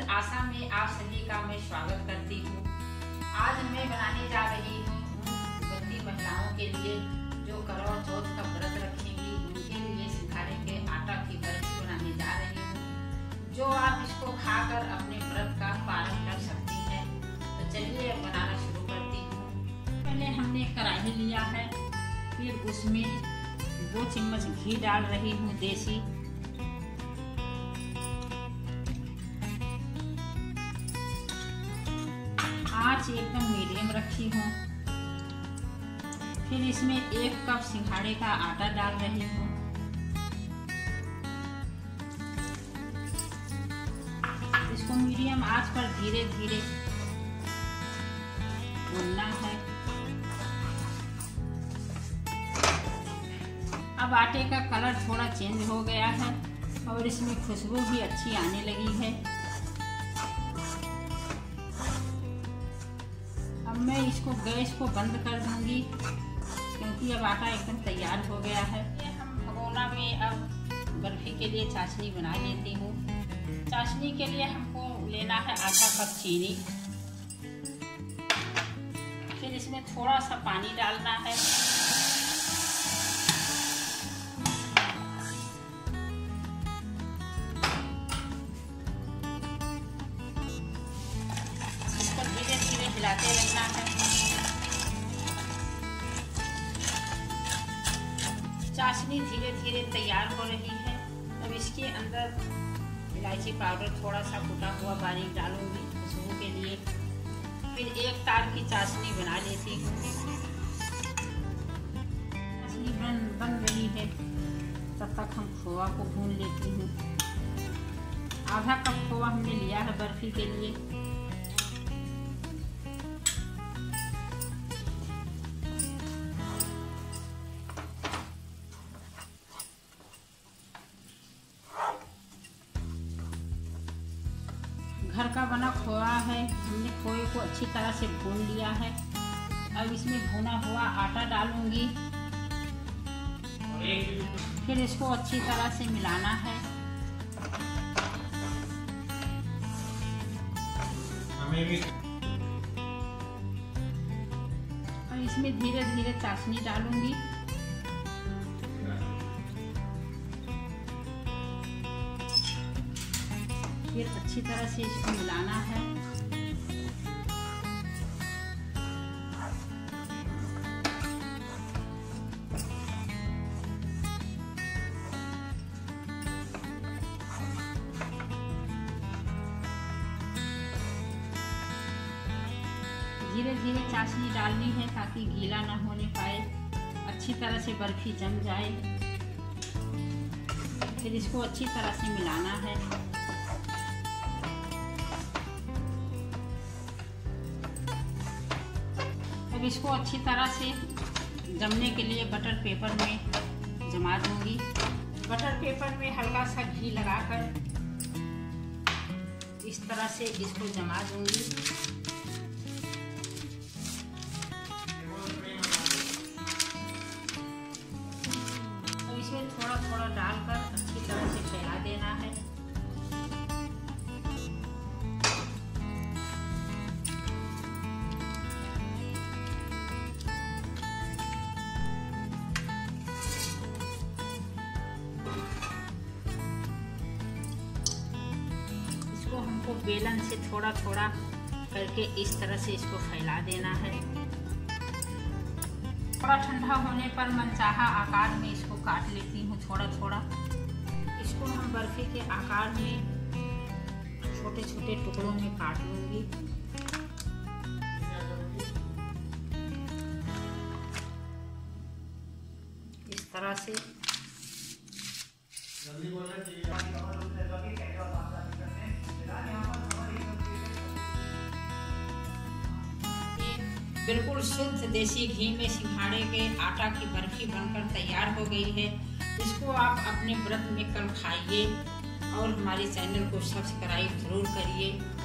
आशा में आप सभी का मैं स्वागत करती हूँ। आज मैं बनाने जा रही हूँ व्रती महिलाओं के लिए जो करवा चौथ का व्रत रखेंगी, उनके लिए सिंघाड़े के आटा की बर्फी बनाने जा रही हूँ, जो आप इसको खाकर अपने व्रत का पालन कर सकती हैं। तो चलिए बनाना शुरू करती हूँ। पहले हमने कढ़ाई लिया है, फिर उसमें 2 चम्मच घी डाल रही हूँ देसी। आँच एकदम मीडियम रखी हूँ। फिर इसमें 1 कप सिंघाड़े का आटा डाल रही हूँ। इसको मीडियम आंच पर धीरे धीरे भूनना है। अब आटे का कलर थोड़ा चेंज हो गया है और इसमें खुशबू भी अच्छी आने लगी है। अब मैं इसको गैस को बंद कर दूंगी क्योंकि अब आटा एकदम तैयार हो गया है। हम भगोना में अब बर्फी के लिए चाशनी बना लेती हूँ। चाशनी के लिए हमको लेना है आधा कप चीनी। फिर इसमें थोड़ा सा पानी डालना है। हिलाते रहना है। चाशनी धीरे धीरे तैयार हो रही है। अब इसके अंदर इलायची पाउडर थोड़ा सा कुटा हुआ बारीक डालूंगी खुशबू के लिए। फिर 1 तार की चाशनी बना लेती हूँ। चाशनी बन रही है, तब तक हम खोआ को भून लेती हूँ। आधा कप खोआ हमने लिया है बर्फी के लिए। घर का बना खोआ है, हमने खोए को अच्छी तरह से भून लिया है। अब इसमें भुना हुआ आटा डालूंगी। फिर इसको अच्छी तरह से मिलाना है। अब इसमें धीरे धीरे चाशनी डालूंगी। फिर अच्छी तरह से इसको मिलाना है। धीरे धीरे चाशनी डालनी है ताकि गीला ना होने पाए, अच्छी तरह से बर्फी जम जाए। फिर इसको अच्छी तरह से मिलाना है। अब इसको अच्छी तरह से जमने के लिए बटर पेपर में जमा दूंगी। बटर पेपर में हल्का सा घी लगाकर इस तरह से इसको जमा दूंगी। अब इसमें थोड़ा थोड़ा डालकर अच्छी तरह से फैला देना है। हमको बेलन से थोड़ा थोड़ा करके इस तरह से इसको फैला देना है। थोड़ा ठंडा होने पर मनचाहा आकार में इसको काट लेती हूँ थोड़ा थोड़ा। इसको हम बर्फी के आकार में छोटे छोटे टुकड़ों में काट लूंगी। इस तरह से बिल्कुल शुद्ध देसी घी में सिंघाड़े के आटा की बर्फी बनकर तैयार हो गई है। इसको आप अपने व्रत में कल खाइए और हमारे चैनल को सब्सक्राइब जरूर करिए।